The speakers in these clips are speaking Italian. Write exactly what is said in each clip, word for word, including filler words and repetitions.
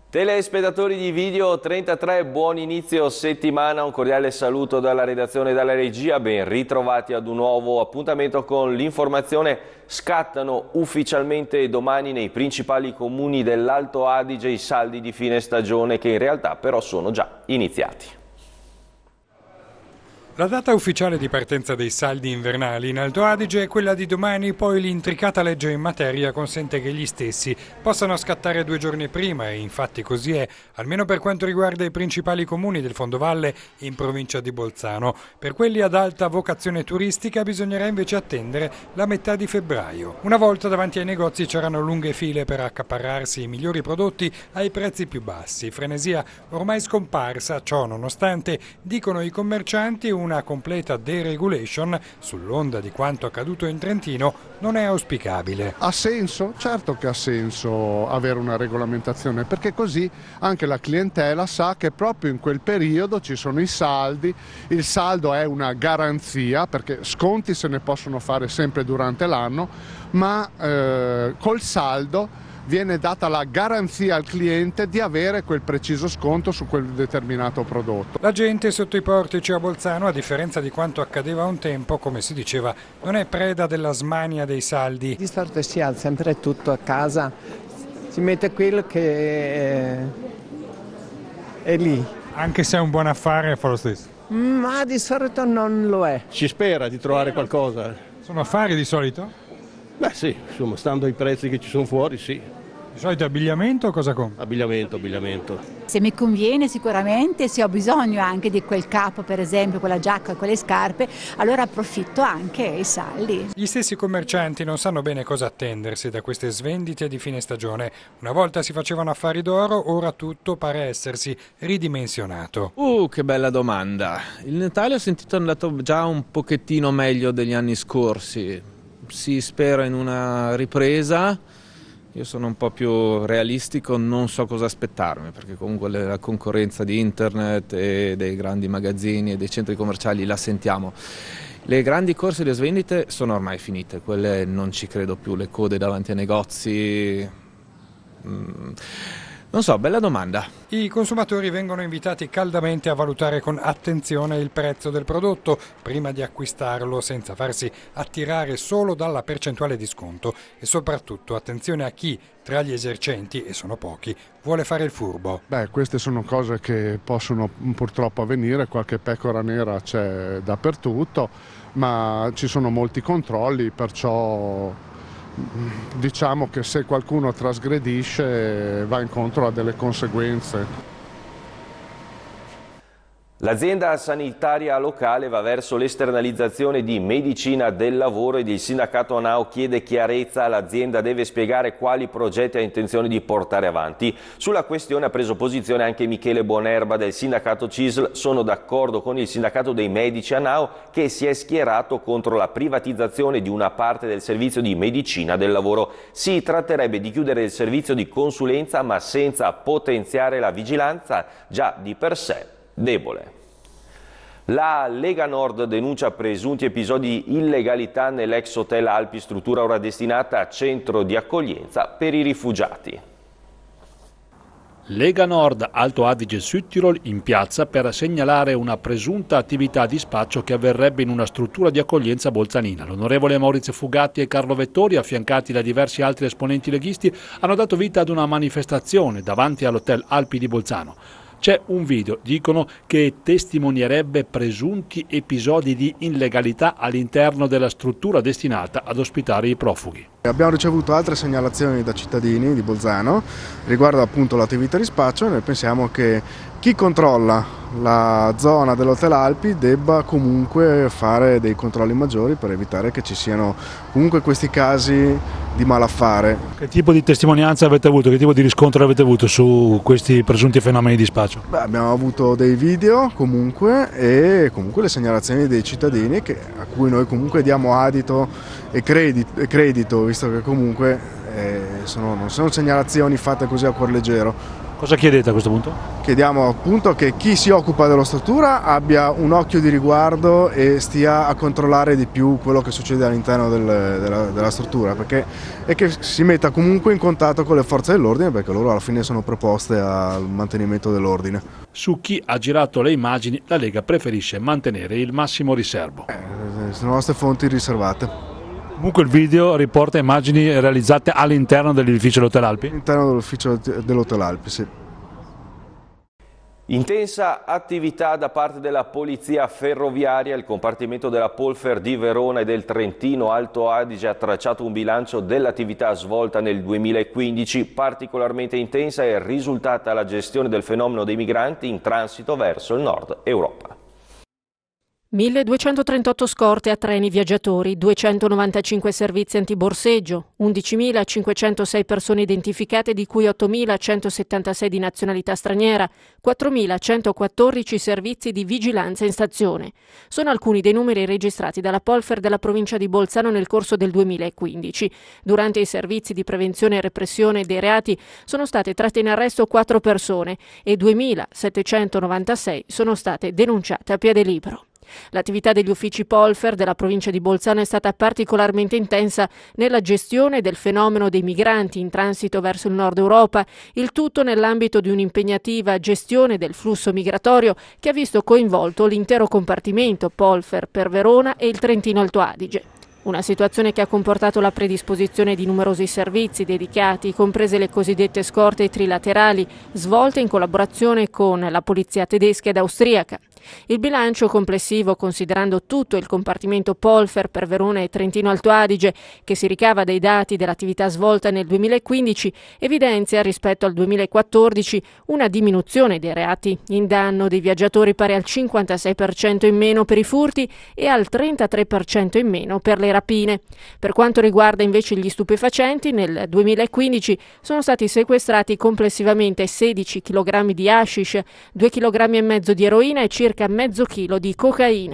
Telespettatori di Video trentatré, buon inizio settimana, un cordiale saluto dalla redazione e dalla regia, ben ritrovati ad un nuovo appuntamento con l'informazione. Scattano ufficialmente domani nei principali comuni dell'Alto Adige i saldi di fine stagione che in realtà però sono già iniziati. La data ufficiale di partenza dei saldi invernali in Alto Adige è quella di domani, poi l'intricata legge in materia consente che gli stessi possano scattare due giorni prima e infatti così è, almeno per quanto riguarda i principali comuni del fondovalle in provincia di Bolzano. Per quelli ad alta vocazione turistica bisognerà invece attendere la metà di febbraio. Una volta davanti ai negozi c'erano lunghe file per accaparrarsi i migliori prodotti ai prezzi più bassi. Frenesia ormai scomparsa, ciò nonostante, dicono i commercianti, una Una completa deregulation sull'onda di quanto accaduto in Trentino non è auspicabile. Ha senso? Certo che ha senso avere una regolamentazione, perché così anche la clientela sa che proprio in quel periodo ci sono i saldi. Il saldo è una garanzia, perché sconti se ne possono fare sempre durante l'anno, ma eh, col saldo viene data la garanzia al cliente di avere quel preciso sconto su quel determinato prodotto. La gente sotto i portici a Bolzano, a differenza di quanto accadeva un tempo, come si diceva, non è preda della smania dei saldi. Di solito si ha sempre tutto a casa, si mette quello che è, è lì. Anche se è un buon affare fa lo stesso? Ma di solito non lo è. Si spera di trovare qualcosa. Sono affari di solito? Beh sì, insomma, stando ai prezzi che ci sono fuori, sì. Di solito abbigliamento o cosa compri? Abbigliamento, abbigliamento. Se mi conviene sicuramente, se ho bisogno anche di quel capo, per esempio, quella giacca e quelle scarpe, allora approfitto anche ai saldi. Gli stessi commercianti non sanno bene cosa attendersi da queste svendite di fine stagione. Una volta si facevano affari d'oro, ora tutto pare essersi ridimensionato. Uh, che bella domanda. Il Natale ho sentito è andato già un pochettino meglio degli anni scorsi. Si spera in una ripresa. Io sono un po' più realistico, non so cosa aspettarmi, perché comunque la concorrenza di internet e dei grandi magazzini e dei centri commerciali la sentiamo. Le grandi corse e le svendite sono ormai finite, quelle non ci credo più, le code davanti ai negozi. Mm. Non so, bella domanda. I consumatori vengono invitati caldamente a valutare con attenzione il prezzo del prodotto prima di acquistarlo, senza farsi attirare solo dalla percentuale di sconto e soprattutto attenzione a chi tra gli esercenti, e sono pochi, vuole fare il furbo. Beh, queste sono cose che possono purtroppo avvenire, qualche pecora nera c'è dappertutto, ma ci sono molti controlli, perciò diciamo che se qualcuno trasgredisce va incontro a delle conseguenze. L'azienda sanitaria locale va verso l'esternalizzazione di medicina del lavoro ed il sindacato ANAO chiede chiarezza. L'azienda deve spiegare quali progetti ha intenzione di portare avanti. Sulla questione ha preso posizione anche Michele Bonerba del sindacato C I S L. Sono d'accordo con il sindacato dei medici ANAO che si è schierato contro la privatizzazione di una parte del servizio di medicina del lavoro. Si tratterebbe di chiudere il servizio di consulenza ma senza potenziare la vigilanza già di per sé debole. La Lega Nord denuncia presunti episodi di illegalità nell'ex Hotel Alpi, struttura ora destinata a centro di accoglienza per i rifugiati. Lega Nord Alto Adige Südtirol in piazza per segnalare una presunta attività di spaccio che avverrebbe in una struttura di accoglienza bolzanina. L'onorevole Maurizio Fugatti e Carlo Vettori, affiancati da diversi altri esponenti leghisti, hanno dato vita ad una manifestazione davanti all'Hotel Alpi di Bolzano. C'è un video, dicono, che testimonierebbe presunti episodi di illegalità all'interno della struttura destinata ad ospitare i profughi. Abbiamo ricevuto altre segnalazioni da cittadini di Bolzano riguardo appunto l'attività di spaccio e noi pensiamo che chi controlla la zona dell'Hotel Alpi debba comunque fare dei controlli maggiori per evitare che ci siano comunque questi casi di malaffare. Che tipo di testimonianza avete avuto, che tipo di riscontro avete avuto su questi presunti fenomeni di spaccio? Beh, abbiamo avuto dei video comunque e comunque le segnalazioni dei cittadini che, a cui noi comunque diamo adito e credito, e credito visto che comunque eh, sono, non sono segnalazioni fatte così a cuor leggero. Cosa chiedete a questo punto? Chiediamo appunto che chi si occupa della struttura abbia un occhio di riguardo e stia a controllare di più quello che succede all'interno del, della, della struttura, perché, e che si metta comunque in contatto con le forze dell'ordine, perché loro alla fine sono preposte al mantenimento dell'ordine. Su chi ha girato le immagini, la Lega preferisce mantenere il massimo riservo. Eh, sono nostre fonti riservate. Comunque il video riporta immagini realizzate all'interno dell'edificio dell'Hotel Alpi? All'interno dell'ufficio dell'Hotel Alpi, sì. Intensa attività da parte della Polizia Ferroviaria. Il compartimento della Polfer di Verona e del Trentino Alto Adige ha tracciato un bilancio dell'attività svolta nel duemilaquindici. Particolarmente intensa è risultata la gestione del fenomeno dei migranti in transito verso il nord Europa. milleduecentotrentotto scorte a treni viaggiatori, duecentonovantacinque servizi antiborseggio, undicimilacinquecentosei persone identificate di cui ottomilacentosettantasei di nazionalità straniera, quattromilacentoquattordici servizi di vigilanza in stazione. Sono alcuni dei numeri registrati dalla Polfer della provincia di Bolzano nel corso del duemilaquindici. Durante i servizi di prevenzione e repressione dei reati sono state tratte in arresto quattro persone e duemilasettecentonovantasei sono state denunciate a piede libero. L'attività degli uffici Polfer della provincia di Bolzano è stata particolarmente intensa nella gestione del fenomeno dei migranti in transito verso il nord Europa, il tutto nell'ambito di un'impegnativa gestione del flusso migratorio che ha visto coinvolto l'intero compartimento Polfer per Verona e il Trentino Alto Adige. Una situazione che ha comportato la predisposizione di numerosi servizi dedicati, comprese le cosiddette scorte trilaterali, svolte in collaborazione con la polizia tedesca ed austriaca. Il bilancio complessivo, considerando tutto il compartimento Polfer per Verona e Trentino Alto Adige, che si ricava dai dati dell'attività svolta nel duemilaquindici, evidenzia rispetto al duemilaquattordici una diminuzione dei reati in danno dei viaggiatori pari al cinquantasei per cento in meno per i furti e al trentatré per cento in meno per le rapine. Per quanto riguarda invece gli stupefacenti, nel duemilaquindici sono stati sequestrati complessivamente sedici chilogrammi di hashish, due chilogrammi e mezzo di eroina e circa mezzo chilo di cocaina.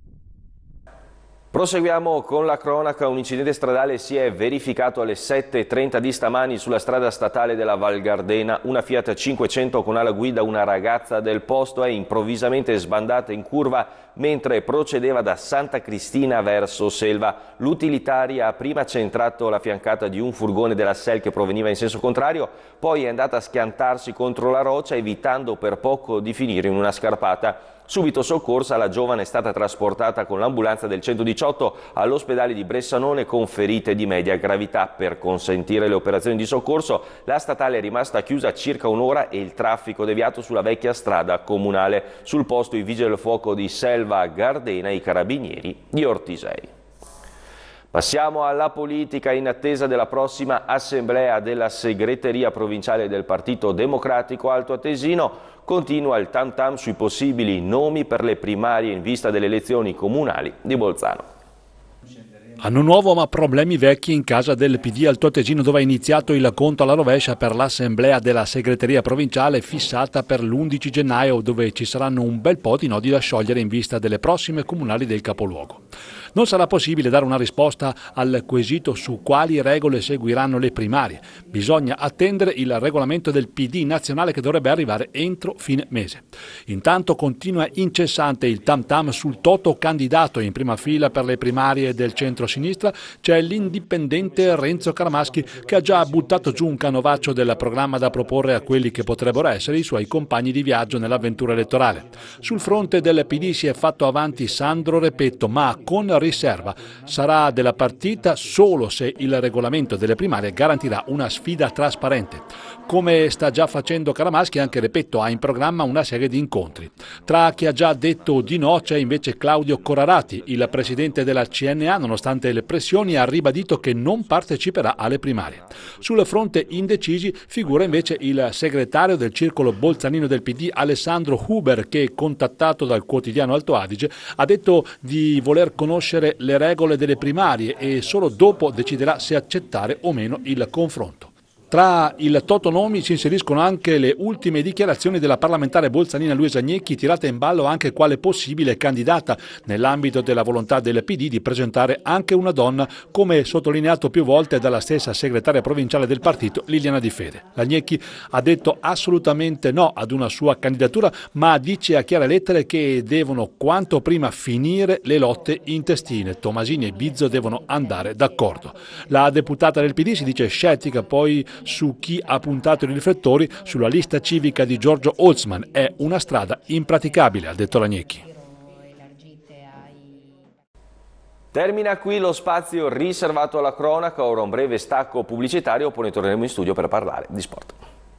Proseguiamo con la cronaca. Un incidente stradale si è verificato alle sette e trenta di stamani sulla strada statale della Val Gardena. Una Fiat cinquecento con alla guida una ragazza del posto è improvvisamente sbandata in curva mentre procedeva da Santa Cristina verso Selva. L'utilitaria ha prima centrato la fiancata di un furgone della S E L che proveniva in senso contrario, poi è andata a schiantarsi contro la roccia evitando per poco di finire in una scarpata. Subito soccorsa, la giovane è stata trasportata con l'ambulanza del centodiciotto all'ospedale di Bressanone con ferite di media gravità. Per consentire le operazioni di soccorso, la statale è rimasta chiusa circa un'ora e il traffico deviato sulla vecchia strada comunale. Sul posto i vigili del fuoco di Selva Gardena e i carabinieri di Ortisei. Passiamo alla politica. In attesa della prossima assemblea della segreteria provinciale del Partito Democratico Altoatesino, continua il tam tam sui possibili nomi per le primarie in vista delle elezioni comunali di Bolzano. Anno nuovo ma problemi vecchi in casa del P D Altoatesino, dove è iniziato il conto alla rovescia per l'assemblea della segreteria provinciale fissata per l'undici gennaio, dove ci saranno un bel po' di nodi da sciogliere in vista delle prossime comunali del capoluogo. Non sarà possibile dare una risposta al quesito su quali regole seguiranno le primarie. Bisogna attendere il regolamento del P D nazionale che dovrebbe arrivare entro fine mese. Intanto continua incessante il tam tam sul toto candidato. In prima fila per le primarie del centro-sinistra c'è l'indipendente Renzo Caramaschi, che ha già buttato giù un canovaccio del programma da proporre a quelli che potrebbero essere i suoi compagni di viaggio nell'avventura elettorale. Sul fronte del P D si è fatto avanti Sandro Repetto, ma con riserva. Sarà della partita solo se il regolamento delle primarie garantirà una sfida trasparente. Come sta già facendo Caramaschi, anche Repetto ha in programma una serie di incontri. Tra chi ha già detto di no c'è invece Claudio Corrarati, il presidente della C N A, nonostante le pressioni ha ribadito che non parteciperà alle primarie. Sul fronte indecisi figura invece il segretario del circolo bolzanino del P D Alessandro Huber, che, contattato dal quotidiano Alto Adige, ha detto di voler conoscere le regole delle primarie e solo dopo deciderà se accettare o meno il confronto. Tra il Totonomi si inseriscono anche le ultime dichiarazioni della parlamentare bolzanina Luisa Gnecchi, tirata in ballo anche quale possibile candidata nell'ambito della volontà del P D di presentare anche una donna, come sottolineato più volte dalla stessa segretaria provinciale del partito Liliana Di Fede. La Gnecchi ha detto assolutamente no ad una sua candidatura, ma dice a chiare lettere che devono quanto prima finire le lotte intestine. Tomasini e Bizzo devono andare d'accordo. La deputata del P D si dice scettica poi su chi ha puntato i riflettori sulla lista civica di Giorgio Holzman. È una strada impraticabile, ha detto la Gnecchi. Termina qui lo spazio riservato alla cronaca, ora un breve stacco pubblicitario, poi torneremo in studio per parlare di sport.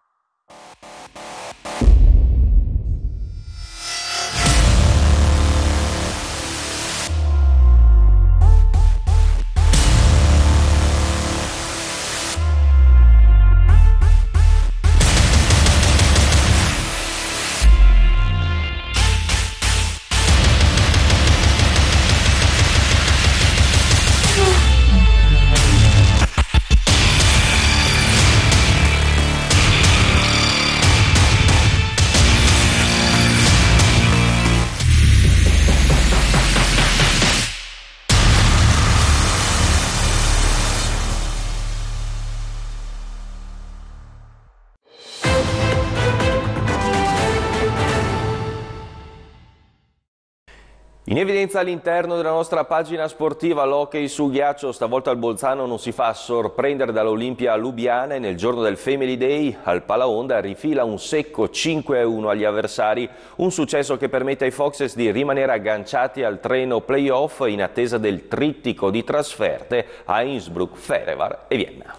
In evidenza all'interno della nostra pagina sportiva l'hockey su ghiaccio, stavolta il Bolzano non si fa sorprendere dall'Olimpia Lubiana e nel giorno del Family Day al Palaonda rifila un secco cinque a uno agli avversari, un successo che permette ai Foxes di rimanere agganciati al treno playoff in attesa del trittico di trasferte a Innsbruck, Ferevar e Vienna.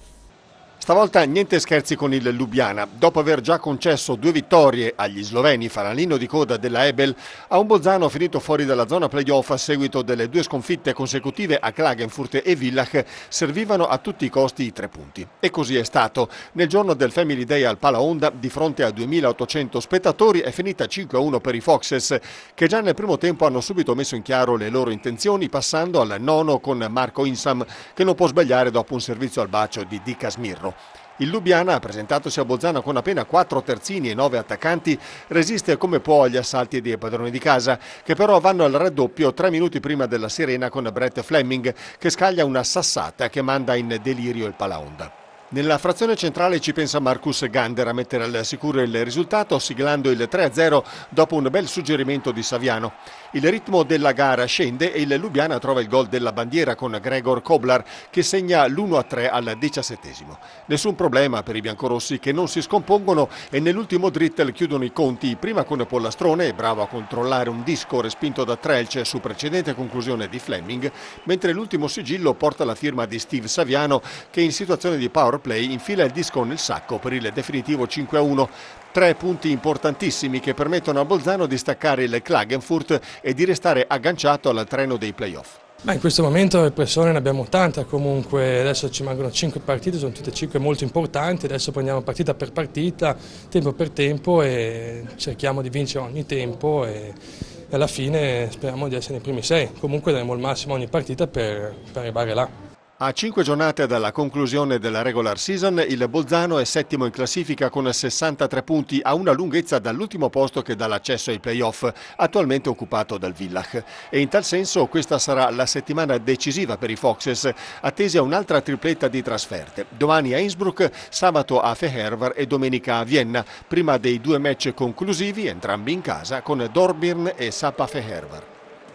Stavolta niente scherzi con il Lubiana. Dopo aver già concesso due vittorie agli sloveni, fanalino di coda della Ebel, a un Bolzano finito fuori dalla zona playoff a seguito delle due sconfitte consecutive a Klagenfurt e Villach, servivano a tutti i costi i tre punti. E così è stato. Nel giorno del Family Day al Palaonda, di fronte a duemilaottocento spettatori, è finita cinque a uno per i Foxes, che già nel primo tempo hanno subito messo in chiaro le loro intenzioni, passando al nono con Marco Insam, che non può sbagliare dopo un servizio al bacio di Di Casmirro. Il Lubiana, presentatosi a Bolzano con appena quattro terzini e nove attaccanti, resiste come può agli assalti dei padroni di casa, che però vanno al raddoppio tre minuti prima della sirena con Brett Fleming, che scaglia una sassata che manda in delirio il Palaonda. Nella frazione centrale ci pensa Marcus Gander a mettere al sicuro il risultato, siglando il tre a zero dopo un bel suggerimento di Saviano. Il ritmo della gara scende e il Lubiana trova il gol della bandiera con Gregor Koblar, che segna l'uno a tre al diciassettesimo. Nessun problema per i biancorossi, che non si scompongono e nell'ultimo drittel chiudono i conti, prima con Pollastrone, bravo a controllare un disco respinto da Trelce su precedente conclusione di Fleming, mentre l'ultimo sigillo porta la firma di Steve Saviano, che in situazione di power play infila il disco nel sacco per il definitivo cinque a uno. Tre punti importantissimi che permettono a Bolzano di staccare il Klagenfurt e di restare agganciato al treno dei playoff. Ma in questo momento pressione ne abbiamo tanta, comunque adesso ci mancano cinque partite, sono tutte cinque molto importanti, adesso prendiamo partita per partita, tempo per tempo e cerchiamo di vincere ogni tempo e alla fine speriamo di essere nei primi sei, comunque daremo il massimo ogni partita per, per arrivare là. A cinque giornate dalla conclusione della regular season, il Bolzano è settimo in classifica con sessantatré punti, a una lunghezza dall'ultimo posto che dà l'accesso ai playoff, attualmente occupato dal Villach. E in tal senso questa sarà la settimana decisiva per i Foxes, attesi a un'altra tripletta di trasferte. Domani a Innsbruck, sabato a Fehervar e domenica a Vienna, prima dei due match conclusivi, entrambi in casa, con Dornbirn e Sapa Fehervar.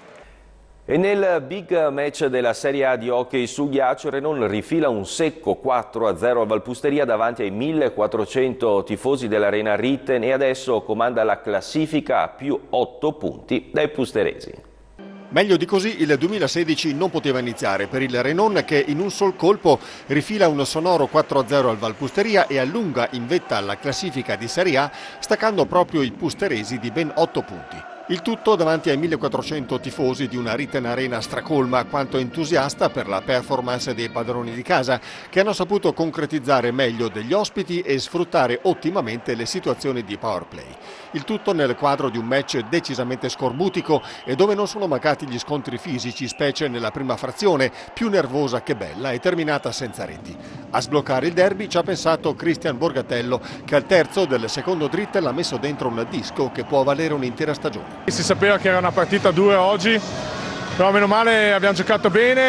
E nel big match della Serie A di hockey su ghiaccio, Renon rifila un secco quattro a zero a Valpusteria davanti ai millequattrocento tifosi dell'Arena Ritten e adesso comanda la classifica a più otto punti dai pusteresi. Meglio di così il duemilasedici non poteva iniziare per il Renon, che in un sol colpo rifila un sonoro quattro a zero al Valpusteria e allunga in vetta alla classifica di Serie A, staccando proprio i pusteresi di ben otto punti. Il tutto davanti ai millequattrocento tifosi di una Ritten Arena stracolma, quanto entusiasta per la performance dei padroni di casa, che hanno saputo concretizzare meglio degli ospiti e sfruttare ottimamente le situazioni di power play. Il tutto nel quadro di un match decisamente scorbutico e dove non sono mancati gli scontri fisici, specie nella prima frazione, più nervosa che bella e terminata senza reti. A sbloccare il derby ci ha pensato Cristian Borgatello, che al terzo del secondo drittel ha messo dentro un disco che può valere un'intera stagione. Si sapeva che era una partita dura oggi, però meno male abbiamo giocato bene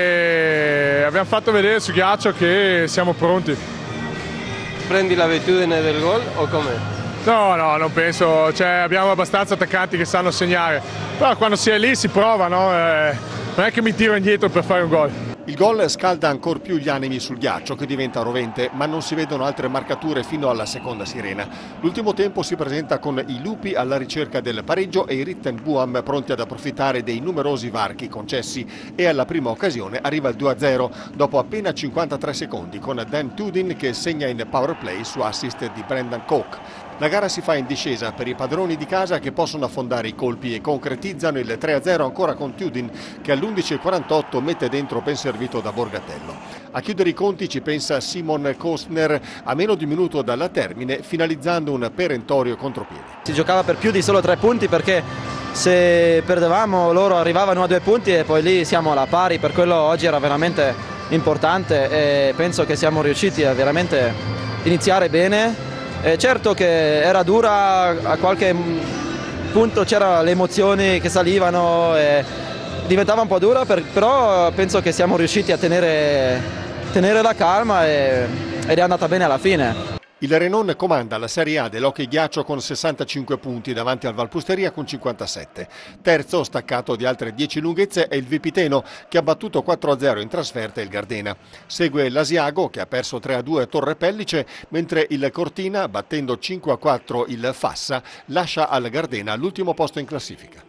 e abbiamo fatto vedere su ghiaccio che siamo pronti. Prendi l'abitudine del gol o com'è? No, no, non penso, cioè, abbiamo abbastanza attaccanti che sanno segnare, però quando si è lì si prova, no? Eh, non è che mi tiro indietro per fare un gol. Il gol scalda ancor più gli animi sul ghiaccio, che diventa rovente, ma non si vedono altre marcature fino alla seconda sirena. L'ultimo tempo si presenta con i lupi alla ricerca del pareggio e i Ritten Buam pronti ad approfittare dei numerosi varchi concessi, e alla prima occasione arriva il due a zero dopo appena cinquantatré secondi, con Dan Tudin che segna in power play su assist di Brendan Koch. La gara si fa in discesa per i padroni di casa, che possono affondare i colpi e concretizzano il tre a zero ancora con Tudin, che all'undici e quarantotto mette dentro ben servito da Borgatello. A chiudere i conti ci pensa Simon Kostner a meno di un minuto dalla termine, finalizzando un perentorio contropiede. Si giocava per più di solo tre punti, perché se perdevamo loro arrivavano a due punti e poi lì siamo alla pari, per quello oggi era veramente importante e penso che siamo riusciti a veramente iniziare bene. Eh, certo che era dura, a qualche punto c'erano le emozioni che salivano e diventava un po' dura, per, però penso che siamo riusciti a tenere, tenere la calma e, ed è andata bene alla fine. Il Renon comanda la Serie A dell'hockey ghiaccio con sessantacinque punti davanti al Valpusteria con cinquantasette. Terzo, staccato di altre dieci lunghezze, è il Vipiteno, che ha battuto quattro a zero in trasferta il Gardena. Segue l'Asiago, che ha perso tre a due a Torre Pellice, mentre il Cortina, battendo cinque a quattro il Fassa, lascia al Gardena l'ultimo posto in classifica.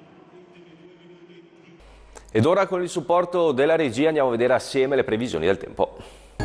Ed ora, con il supporto della regia, andiamo a vedere assieme le previsioni del tempo.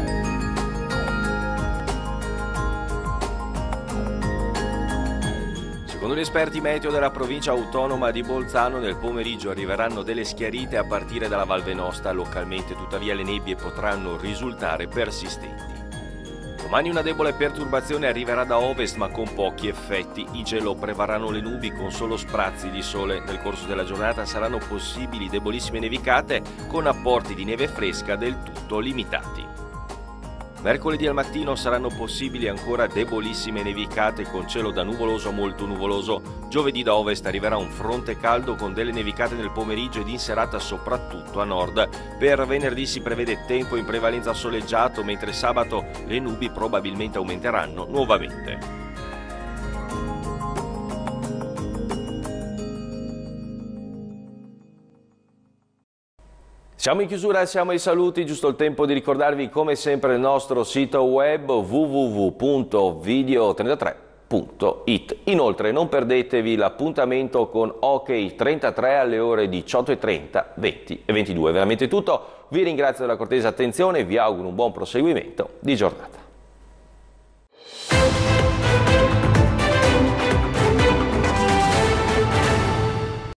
Secondo gli esperti meteo della provincia autonoma di Bolzano, nel pomeriggio arriveranno delle schiarite a partire dalla Val Venosta. Localmente, tuttavia, le nebbie potranno risultare persistenti. Domani una debole perturbazione arriverà da ovest, ma con pochi effetti. In cielo prevarranno le nubi con solo sprazzi di sole. Nel corso della giornata saranno possibili debolissime nevicate con apporti di neve fresca del tutto limitati. Mercoledì al mattino saranno possibili ancora debolissime nevicate con cielo da nuvoloso a molto nuvoloso. Giovedì da ovest arriverà un fronte caldo con delle nevicate nel pomeriggio ed in serata soprattutto a nord. Per venerdì si prevede tempo in prevalenza soleggiato, mentre sabato le nubi probabilmente aumenteranno nuovamente. Siamo in chiusura, siamo ai saluti, giusto il tempo di ricordarvi come sempre il nostro sito web w w w punto video trentatré punto it. Inoltre non perdetevi l'appuntamento con Hockey trentatré alle ore diciotto e trenta, venti e ventidue. Veramente tutto, vi ringrazio della cortese attenzione e vi auguro un buon proseguimento di giornata.